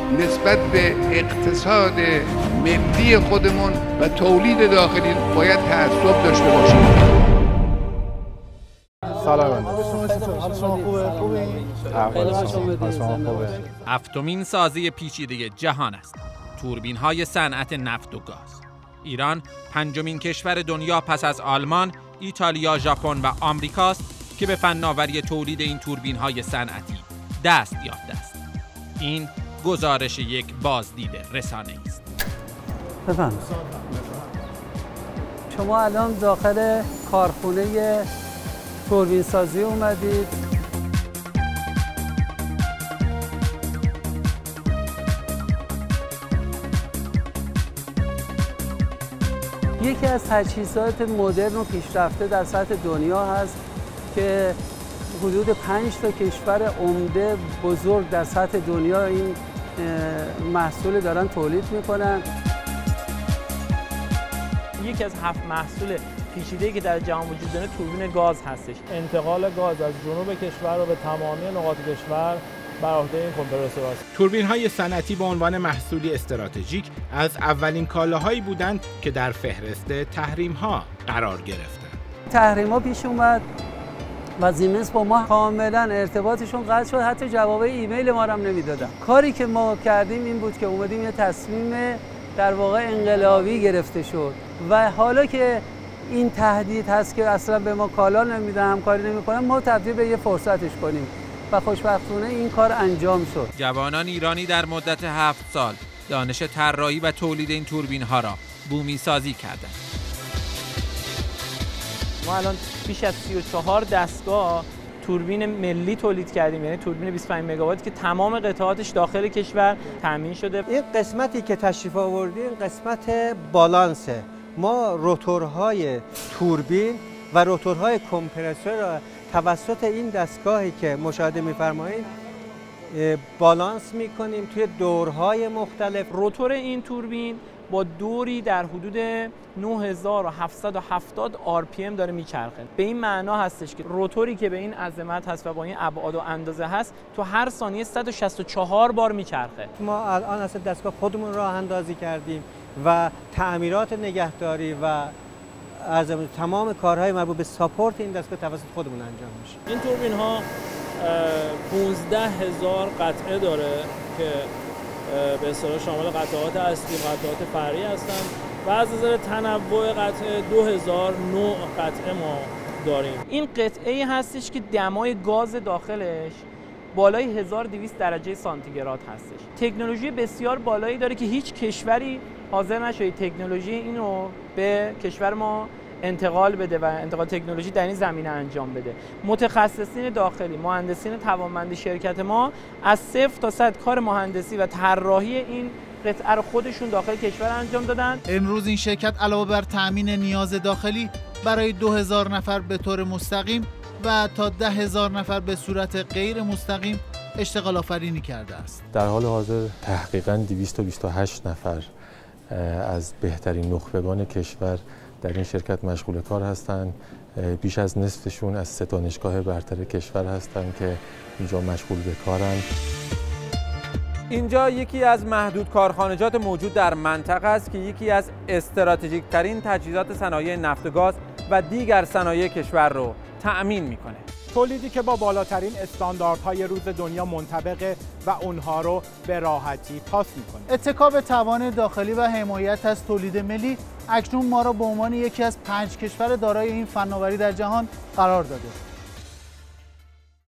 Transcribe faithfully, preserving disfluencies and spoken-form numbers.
نسبت به اقتصاد ملی خودمون و تولید داخلی باید تعصب داشته باشیم. سلام. هفتمین سازه پیچیده جهان است. توربین‌های صنعت نفت و گاز. ایران پنجمین کشور دنیا پس از آلمان، ایتالیا، ژاپن و آمریکاست که به فناوری تولید این توربین‌های صنعتی دست یافته است. این گزارش یک بازدید رسانه‌ای است. بفرمایید. شما الان داخل کارخونه توربین سازی اومدید. یکی از تجهیزات مدرن و پیشرفته در سطح دنیا هست که حدود پنج تا کشور عمده بزرگ در سطح دنیا این محصول دارن تولید میکنن. یکی از هفت محصول پیچیده‌ای که در جهان وجود داره توربین گاز هستش. انتقال گاز از جنوب کشور رو به تمامی نقاط کشور بر عهده این کمپرسور است. توربین‌های صنعتی به عنوان محصولی استراتژیک از اولین کالاهایی بودند که در فهرست تحریم‌ها قرار گرفتند. تحریم‌ها پیش اومد و زیمنس با ما کاملا ارتباطشون قطع شد، حتی جواب ایمیل ما رو هم نمیدادن. کاری که ما کردیم این بود که اومدیم یه تصمیم در واقع انقلابی گرفته شد و حالا که این تهدید هست که اصلا به ما کالا نمیدن، همکاری نمیکنن، ما تبدیل به یه فرصتش کنیم و خوشبختانه این کار انجام شد. جوانان ایرانی در مدت هفت سال دانش طراحی و تولید این توربین ها را بومی سازی کردند. ما الان بیش از سی و چهار دستگاه توربین ملی تولید کردیم، یعنی توربین بیست و پنج مگاوات که تمام قطعاتش داخل کشور تامین شده. این قسمتی که تشریف آوردیم قسمت بالانسه. ما روتورهای توربین و روتورهای کمپرسور را توسط این دستگاهی که مشاهده می‌فرمایید بالانس می‌کنیم توی دورهای مختلف. روتور این توربین با دوری در حدود نه هزار و هفتصد و هفتاد آر پی ام داره میچرخه. به این معنا هستش که روتوری که به این عظمت هست و با این ابعاد و اندازه هست تو هر ثانیه صد و شصت و چهار بار میچرخه. ما الان از دستگاه خودمون راه اندازی کردیم و تعمیرات نگهداری و از تمام کارهای مربوط به ساپورت این دستگاه توسط خودمون انجام میشه. این توربین ها پانزده هزار قطعه داره که به اصطلاح شامل قطعات اصلی و قطعات فرعی هستند و از نظر تنوع قطعه دو هزار نوع قطعه ما داریم. این قطعه هستش که دمای گاز داخلش بالای هزار و دویست درجه سانتیگراد هستش. تکنولوژی بسیار بالایی داره که هیچ کشوری حاضر نشده تکنولوژی اینو به کشور ما انتقال بده و انتقال تکنولوژی در این زمینه انجام بده. متخصصین داخلی، مهندسین توانمند شرکت ما از صفر تا صد کار مهندسی و طراحی این قطعه رو خودشون داخل کشور انجام دادن. امروز این شرکت علاوه بر تأمین نیاز داخلی برای دو هزار نفر به طور مستقیم و تا ده هزار نفر به صورت غیر مستقیم اشتغال آفرینی کرده است. در حال حاضر تحقیقاً دویست و بیست و هشت نفر از بهترین نخبگان کشور در این شرکت مشغول کار هستند. بیش از نصفشون از سه دانشگاه برتر کشور هستند که اینجا مشغول به کارند. اینجا یکی از محدود کارخانجات موجود در منطقه است که یکی از استراتژیک ترین تجهیزات صنایع نفت و گاز و دیگر صنایع کشور رو تأمین میکنه. تولیدی که با بالاترین استانداردهای روز دنیا منطبقه و اونها رو به راحتی پاس میکنه. اتکا به توان داخلی و حمایت از تولید ملی اکنون ما را به عنوان یکی از پنج کشور دارای این فناوری در جهان قرار داده.